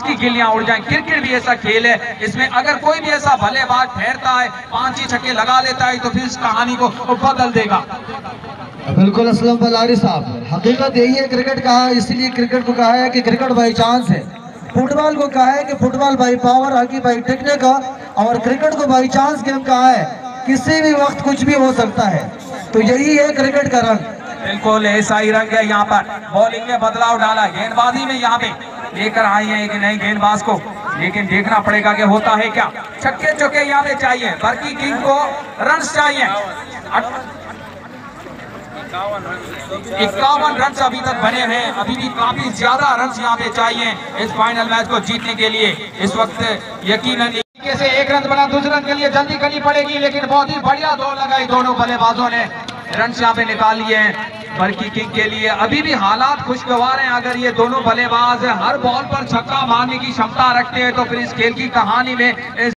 की गिल्लियां उड़ जाएं। क्रिकेट भी ऐसा खेल है, इसमें अगर कोई भी ऐसा बल्लेबाज ठहरता है, 5 छक्के लगा लेता है, तो फिर इस कहानी को बदल देगा। बिल्कुल असलम बलारी साहब, हकीकत यही है क्रिकेट का, इसलिए क्रिकेट को कहा है कि क्रिकेट बाई चांस है। फुटबॉल को कहा है कि football by power, hockey by technique का, और क्रिकेट को बाई चांस गेम कहा है, किसी भी वक्त कुछ भी हो सकता है। तो यही है क्रिकेट का रंग। बिल्कुल ऐसा ही रंग है। यहाँ पर बॉलिंग में बदलाव डाला, गेंदबाजी में यहाँ पे लेकर आई है कि नहीं गेंदबाज को, लेकिन देखना पड़ेगा कि होता है क्या। छक्के चौके यहाँ पे चाहिए, बर्की किंग को रन चाहिए। 51 रन अभी तक बने हैं, अभी भी काफी ज्यादा रन यहाँ पे चाहिए इस फाइनल मैच को जीतने के लिए। इस वक्त यकीनन से 1 रन बना, दूसरे रन के लिए जल्दी करनी पड़ेगी, लेकिन बहुत ही बढ़िया दौड़ लगाई दोनों बल्लेबाजों ने, रन यहाँ पे निकाल लिए हैं बर्की किंग के लिए। अभी भी हालात खुशगवार हैं, अगर ये दोनों बल्लेबाज हर बॉल पर छक्का मारने की क्षमता रखते हैं तो फिर इस खेल की कहानी में